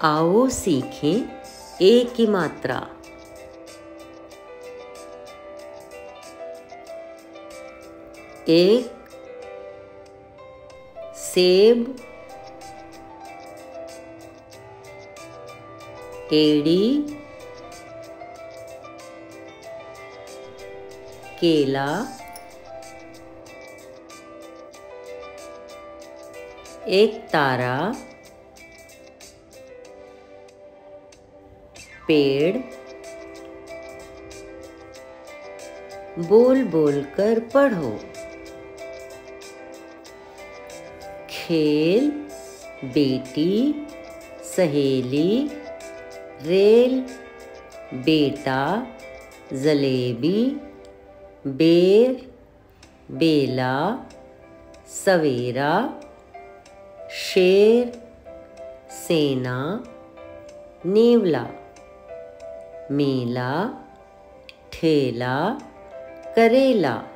आओ सीखें ए की मात्रा। एक सेब, एड़ी, केला, एक तारा, पेड़। बोल बोल कर पढ़ो। खेल, बेटी, सहेली, रेल, बेटा, जलेबी, बेर, बेला, सवेरा, शेर, सेना, नेवला, मेला, ठेला, करेला।